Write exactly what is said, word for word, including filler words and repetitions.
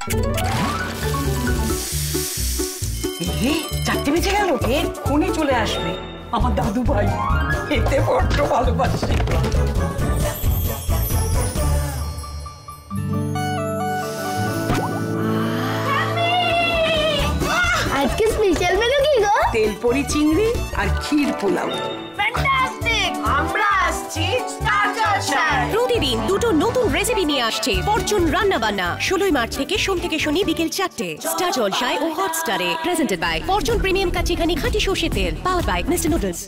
চারটে বেজে গেল, এক্ষুনি চলে আসবে আমার দাদু ভাই, খেতে বড্ড ভালোবাসে। আজকে স্পেশাল মেনু কি গো? তেলপরি চিংড়ি আর ক্ষীর পোলাও। ফ্যান্টাস্টিক! আমরা আসছি স্টার জলসায়। প্রতিদিন দুটো নতুন রেসিপি নিয়ে আসছে ফরচুন রান্না বান্না। ষোলোই মার্চ থেকে সোম থেকে শনি বিকেল চারটে স্টার জলসায় ও হটস্টারে। প্রেজেন্টেড বাই ফরচুন প্রিমিয়াম কাচিখানি খাঁটি সর্ষের তেল, পাওয়ার বাই মিস্টার নুডলস।